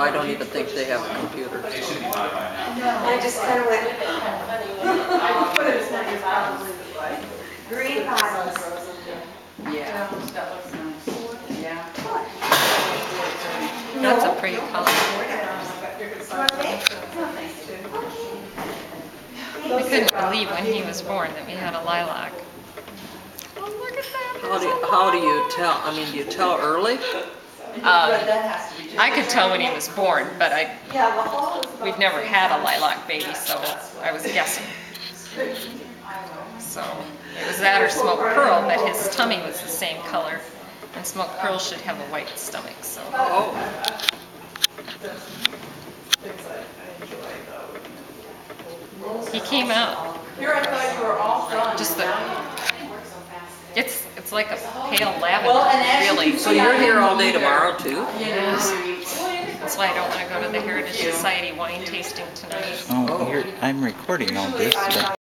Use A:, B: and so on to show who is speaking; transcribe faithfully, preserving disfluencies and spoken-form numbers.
A: I don't even think they have a computer. So.
B: I just kind of went. I put it in green bottles.
A: Yeah.
C: That looks nice. Yeah.
D: That's a pretty color. I couldn't believe when he was born that we had a lilac. Oh, look at that.
A: How do you, how do you tell? I mean, do you tell early?
D: Um, I could tell when he was born, but I we've never had a lilac baby, so I was guessing. So it was that or Smoke Pearl, but his tummy was the same color, and Smoke Pearl should have a white stomach. So.
A: Oh.
D: He came out.
C: Here I thought you were all done.
D: Just the. It's it's like a pale lavender, really.
A: So you're here all day tomorrow too?
D: Yes. That's why I don't want to go to the Heritage Society wine tasting tonight.
E: Oh, here, I'm recording all this. But